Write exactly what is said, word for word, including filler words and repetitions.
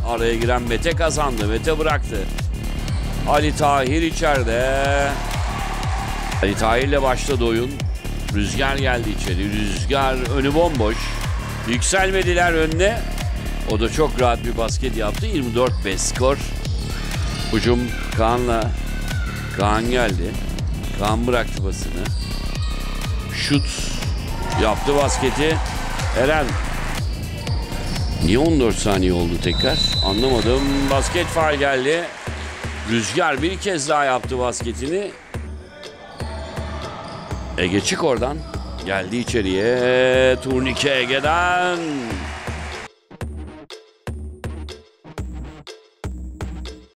Araya giren Mete kazandı. Mete bıraktı. Ali Tahir içeride. Ali Tahir'le başladı oyun. Rüzgar geldi içeri. Rüzgar önü bomboş. Yükselmediler önüne. O da çok rahat bir basket yaptı. yirmi dört beş skor. Hücum Kaan'la. Kaan geldi. Kaan bıraktı basını. Şut yaptı basketi. Eren. Niye on dört saniye oldu tekrar? Anlamadım. Basket faul geldi. Rüzgar bir kez daha yaptı basketini. Ege çık oradan. Geldi içeriye. Turnike Ege'den.